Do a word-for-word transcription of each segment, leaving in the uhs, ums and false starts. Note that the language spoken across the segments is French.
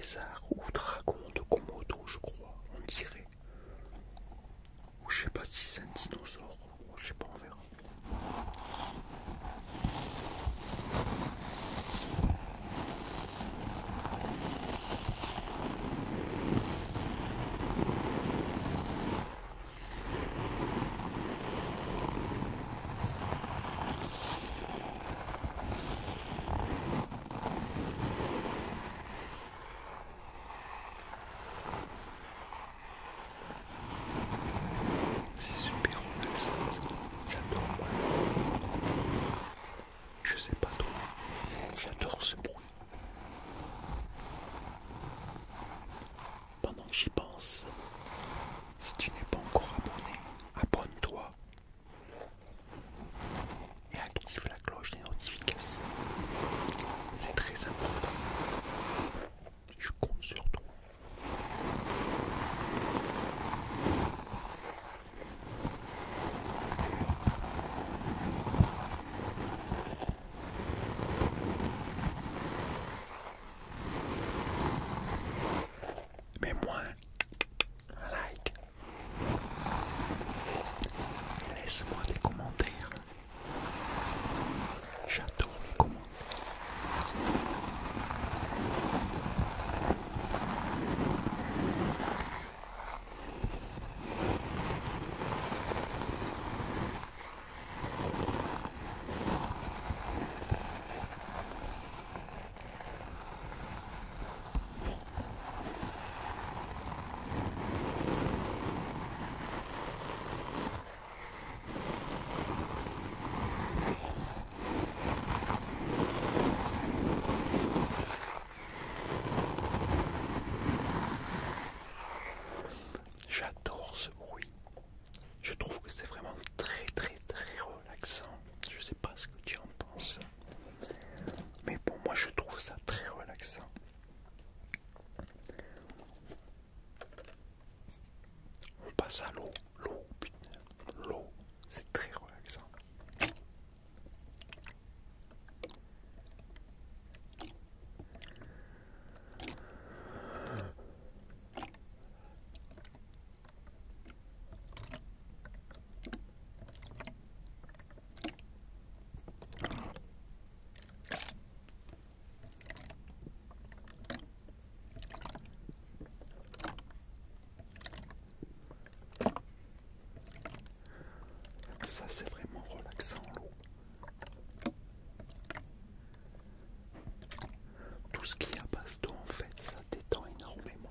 lézard ou dragon de Komodo, je crois, on dirait. Ou je sais pas si c'est un dinosaure, ou je sais pas, on verra. C'est super relaxant, ça. J'adore. Je sais pas toi, j'adore ce bruit. Pendant que j'y pense, si tu n'es pas encore abonné, abonne-toi et active la cloche des notifications. C'est très important. Je compte sur toi. Mets-moi un like. Laisse-moi des commentaires. J'adore les commentaires. J'adore ce bruit. Je trouve que c'est vraiment très très très relaxant. Je sais pas ce que tu en penses. Mais pour moi je trouve ça très relaxant. On passe à l'eau. L'eau, putain. L'eau, c'est très relaxant. Ça c'est vraiment relaxant l'eau. Tout ce qui est à base d'eau en fait, ça détend énormément.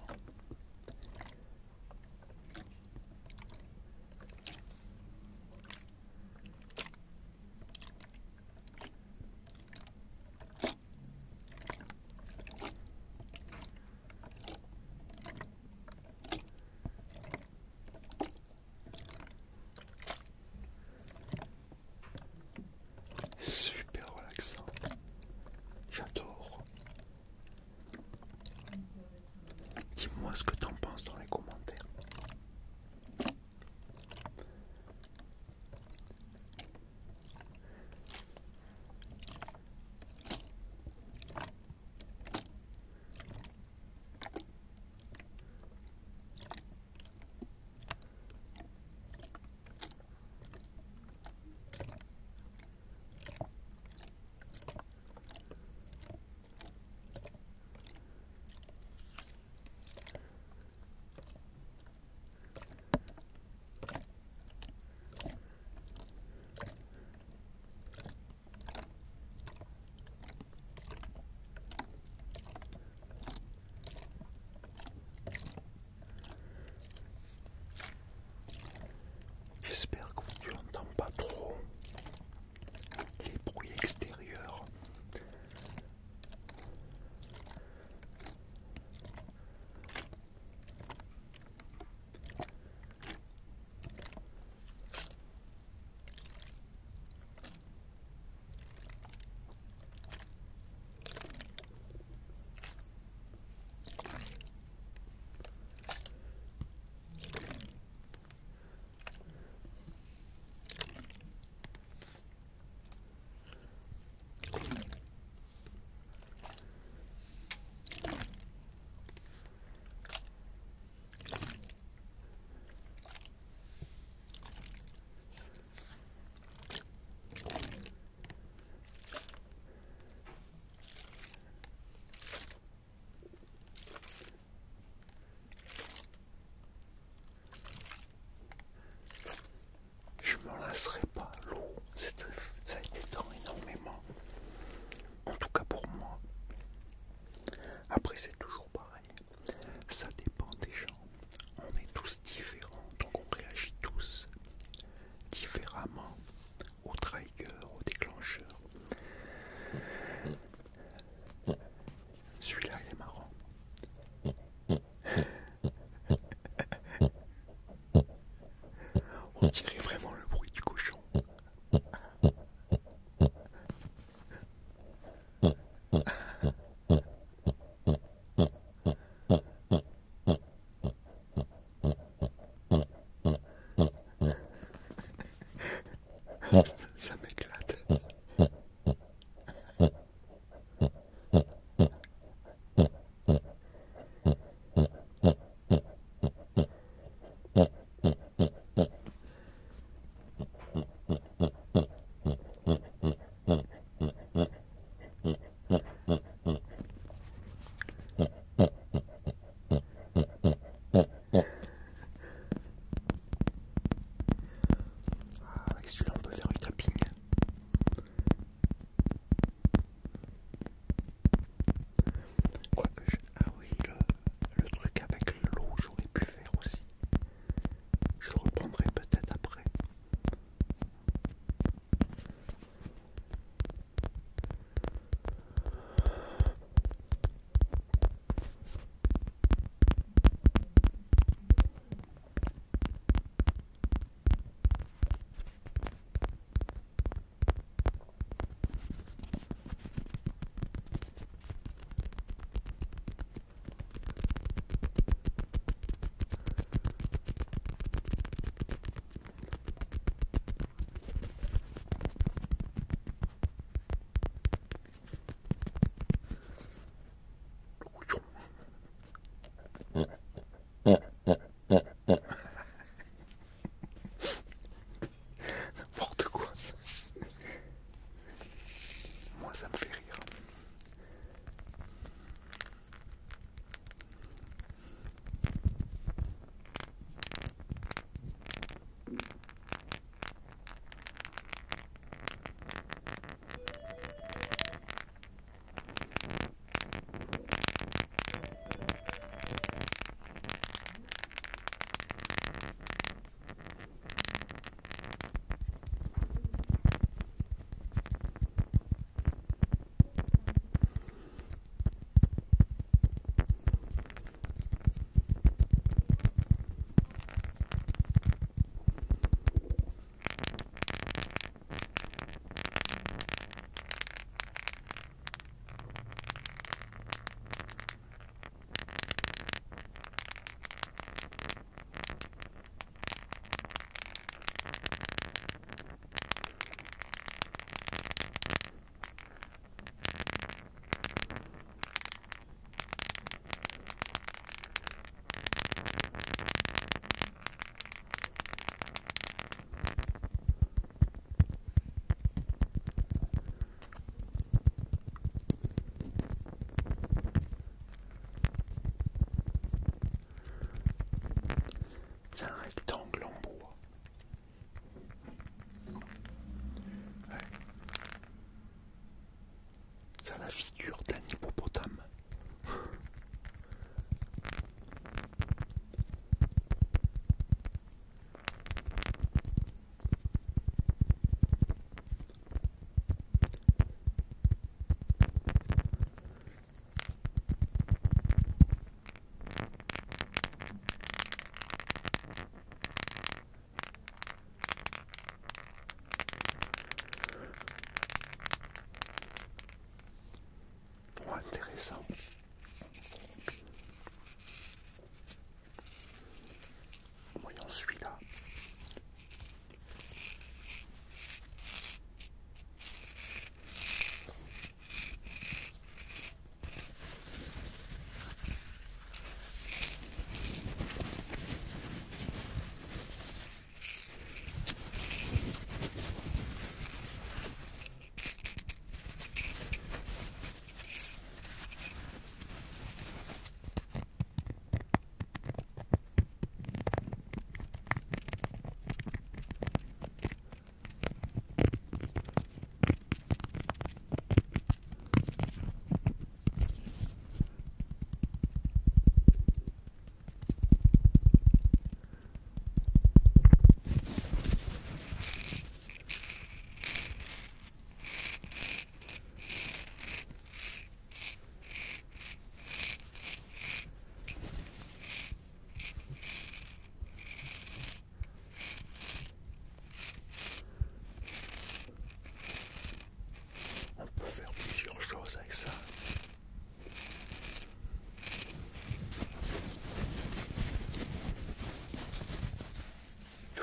après c'est toujours pareil. Ça dépend des gens. On est tous différents, donc on réagit tous différemment au trigger, au déclencheur. Celui-là, il est marrant. On dirait vraiment le bruit du cochon.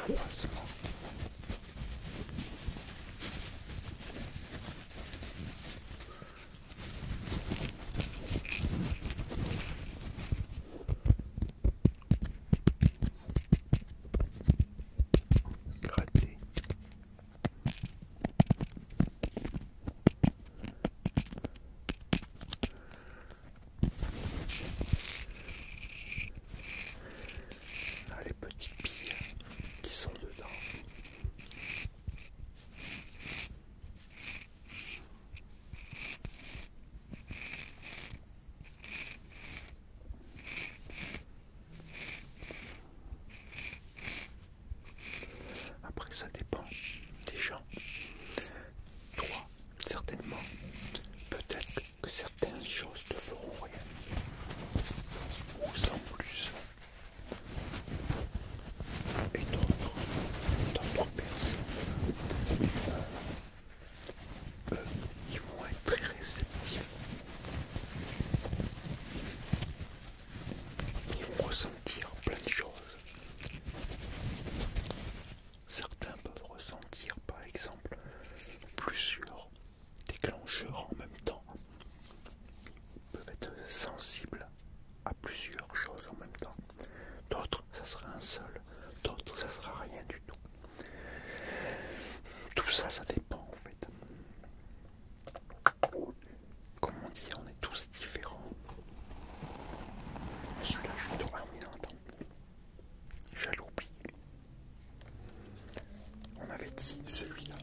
froissement. Gratter. Là, les petites billes qui sont dedans. Après, ça dépend des gens. Toi, certainement, peut-être que certaines choses te feront rien, ou sans plus. Et d'autres, d'autres personnes, euh, eux, ils vont être très réceptifs. Ils vont ressentir plein de choses. Certains peuvent ressentir, par exemple, plusieurs déclencheurs en même temps. Ils peuvent être sensibles à plusieurs choses en même temps. D'autres, ça sera un seul. D'autres, ça sera rien du tout. Tout ça, ça dépend en fait. Comme on dit, on est tous différents. Celui-là, je dois remis en temps. J'allais oublier. On avait dit celui-là.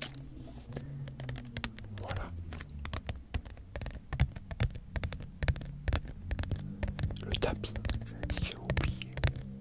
Voilà. Le tapis, j'avais dit que j'avais oublié.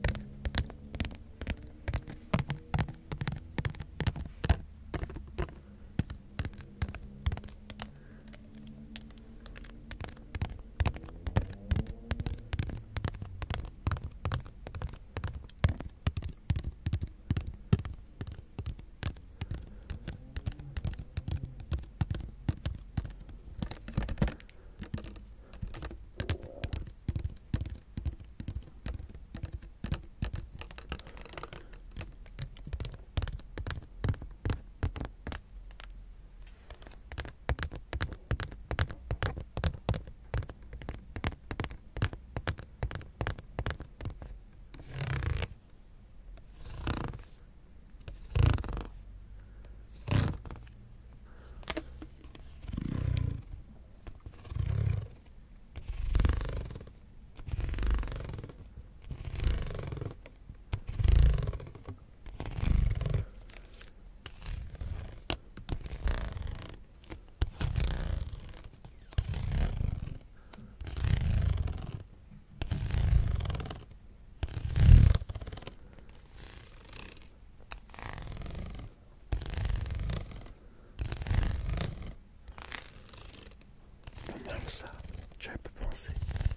Pas mal ça, j'avais pas pensé.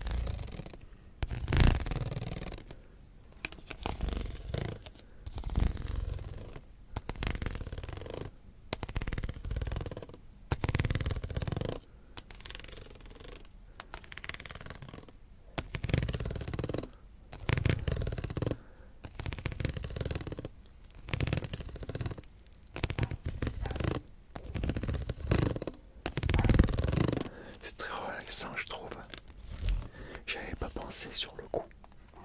C'est très relaxant, je trouve. J'avais pas pensé sur le coup.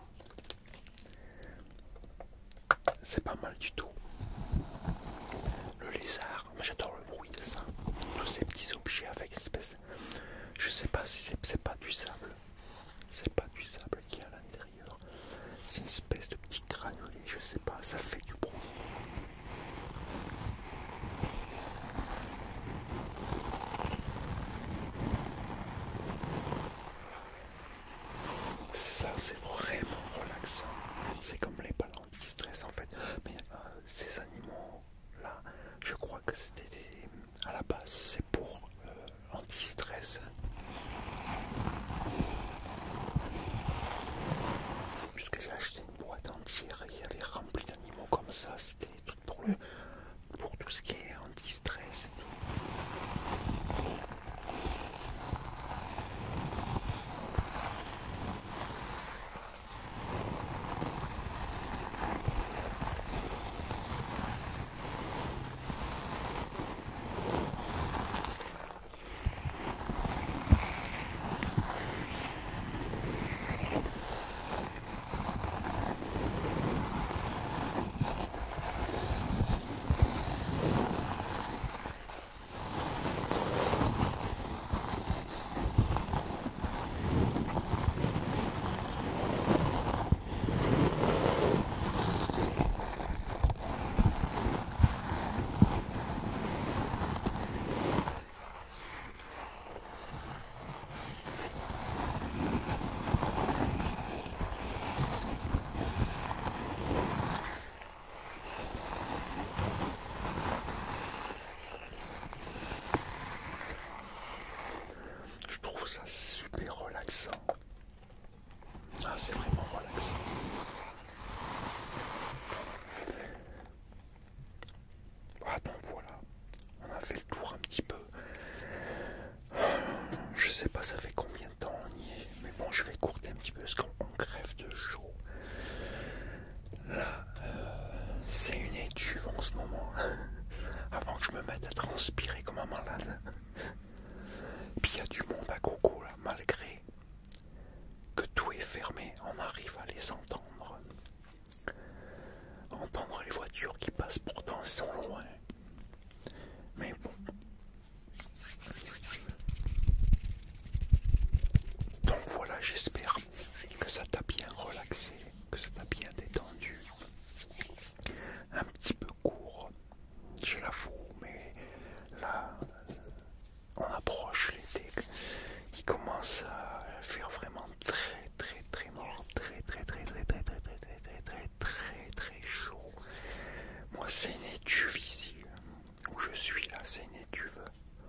C'est pas mal du tout. Le lézard, moi j'adore le bruit de ça. Tous ces petits objets avec espèce. Je sais pas si c'est c'est pas du sable. C'est pas du sable qui est à l'intérieur. C'est une espèce de petit granulé, je sais pas, ça fait du bruit. Ça c'est vraiment relaxant. C'est comme les balles anti-stress en fait. Mais euh, ces animaux là, je crois que c'était des... à la base c'est pour euh, anti-stress. Puisque j'ai acheté une boîte entière et il y avait rempli d'animaux comme ça, c'était des trucs pour le pour tout ce qui est anti-stress et tout. relaxant. Ah donc voilà, on a fait le tour un petit peu. Je sais pas ça fait combien de temps on y est, mais bon je vais courter un petit peu parce qu'on crève de chaud. Là, euh, c'est une étuve en ce moment. Avant que je me mette à transpirer comme un malade. Puis il y a du monde à gogo là, malgré que tout est fermé, on arrive à les entendre. Entendre les voitures qui passent, pourtant elles sont loin. Mais bon. Donc voilà, j'espère que ça t'a bien relaxé, que ça t'a bien détendu. Un petit peu court, je l'avoue, mais là, on approche l'été. Il commence à faire vraiment très très très mort, très très très très très très très très très très très très chaud. Moi c'est une étuve ici, où je suis là, c'est une étuve.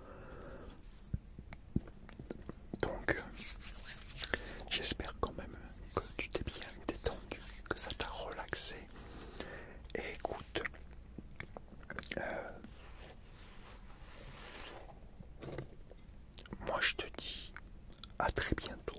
Donc j'espère quand même que tu t'es bien détendu, que ça t'a relaxé. Et écoute, euh, moi je te dis à très bientôt.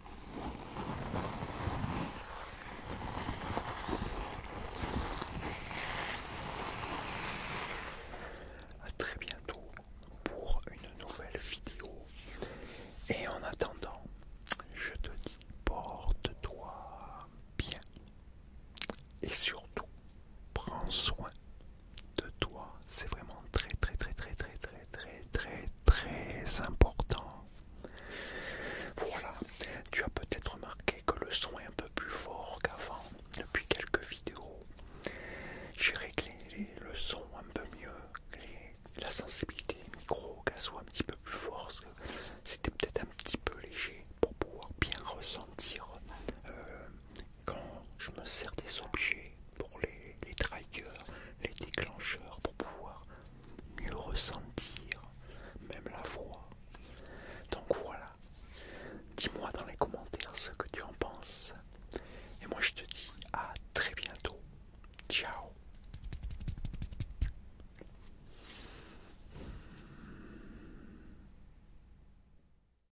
À très bientôt pour une nouvelle vidéo. Et en attendant, je te dis porte-toi bien. Et surtout, prends soin de toi. C'est vraiment très très très très très très très très très important. Voilà, tu as peut-être remarqué que le son est un peu plus fort qu'avant. Depuis quelques vidéos, j'ai réglé les, le son un peu mieux, les, la sensibilité des micros, qu'elle soit un petit peu plus forte, parce que c'était peut-être un petit peu léger pour pouvoir bien ressentir euh, quand je me sers des objets